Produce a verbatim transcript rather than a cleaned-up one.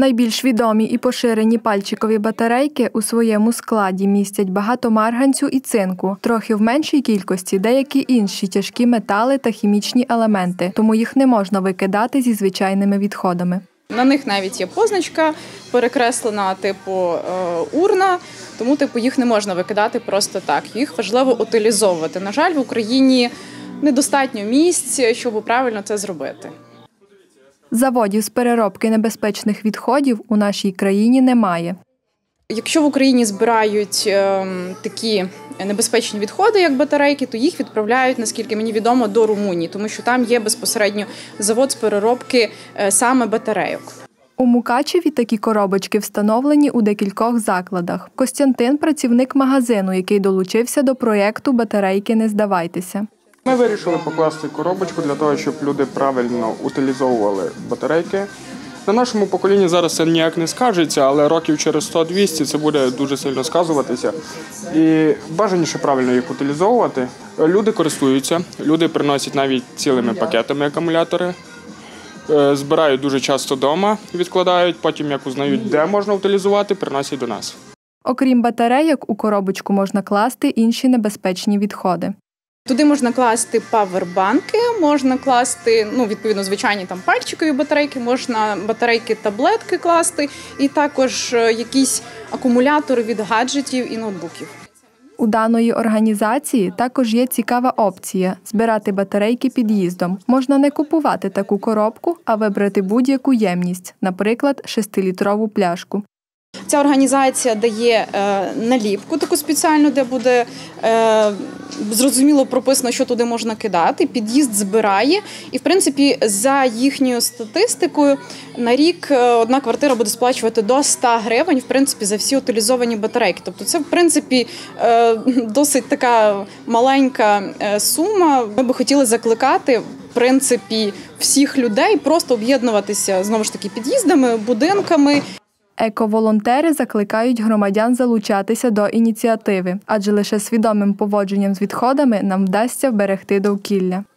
Найбільш відомі і поширені пальчикові батарейки у своєму складі містять багато марганцю і цинку, трохи в меншій кількості деякі інші тяжкі метали та хімічні елементи, тому їх не можна викидати зі звичайними відходами. На них навіть є позначка перекреслена типу урна, тому типу їх не можна викидати просто так. Їх важливо утилізовувати. На жаль, в Україні недостатньо місць, щоб правильно це зробити. Заводів з переробки небезпечних відходів у нашій країні немає. Якщо в Україні збирають е, такі небезпечні відходи, як батарейки, то їх відправляють, наскільки мені відомо, до Румунії, тому що там є безпосередньо завод з переробки е, саме батарейок. У Мукачеві такі коробочки встановлені у декількох закладах. Костянтин – працівник магазину, який долучився до проєкту «Батарейки, не здавайтеся». Ми вирішили покласти коробочку для того, щоб люди правильно утилізовували батарейки. На нашому поколінні зараз це ніяк не скажеться, але років через сто-двісті це буде дуже сильно сказуватися. І бажаніше правильно їх утилізовувати. Люди користуються, люди приносять навіть цілими пакетами акумулятори. Збирають дуже часто вдома, відкладають, потім як узнають, де можна утилізувати, приносять до нас. Окрім батарейок, у коробочку можна класти інші небезпечні відходи. Туди можна класти павербанки, можна класти, ну, відповідно, звичайні там пальчикові батарейки, можна батарейки-таблетки класти і також якісь акумулятори від гаджетів і ноутбуків. У даної організації також є цікава опція – збирати батарейки під'їздом. Можна не купувати таку коробку, а вибрати будь-яку ємність, наприклад, шестилітрову пляшку. Ця організація дає е, наліпку таку спеціальну, де буде е, зрозуміло прописано, що туди можна кидати. Під'їзд збирає. І, в принципі, за їхньою статистикою, на рік одна квартира буде сплачувати до ста гривень, в принципі, за всі утилізовані батарейки. Тобто це, в принципі, е, досить така маленька сума. Ми би хотіли закликати, в принципі, всіх людей просто об'єднуватися, знову ж таки, під'їздами, будинками. Еко-волонтери закликають громадян залучатися до ініціативи, адже лише свідомим поводженням з відходами нам вдасться вберегти довкілля.